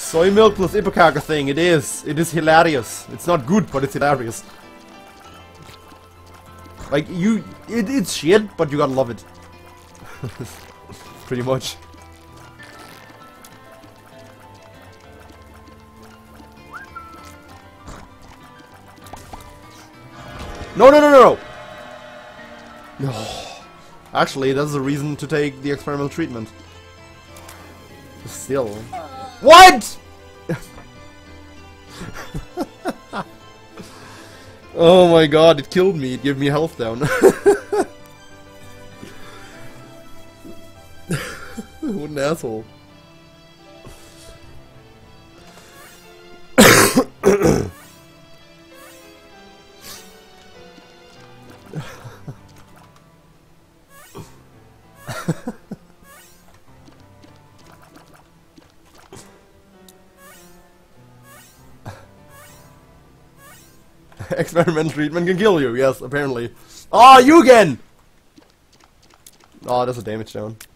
Soy milk plus Ipecac thing, it is. It is hilarious. It's not good, but it's hilarious. Like, it's shit, but you gotta love it. Pretty much. No, no, no, no, no! No. Actually, that's a reason to take the experimental treatment. Still. What?! Oh my god, it killed me. It gave me health down. What an asshole. Experimental treatment can kill you, yes, apparently. Oh, you again! Oh, that's a damage down.